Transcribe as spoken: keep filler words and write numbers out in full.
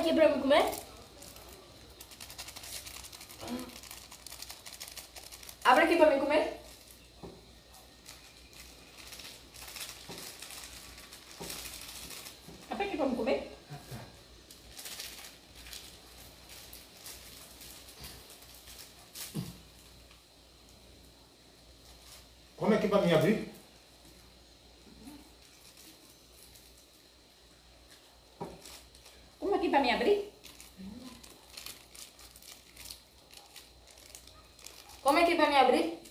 aqui pra mim comer. Abre aqui pra mim comer. Abre aqui pra mim comer. Come aqui pra mim abrir. Come aqui pra mim abrir. Come aqui pra mim abrir.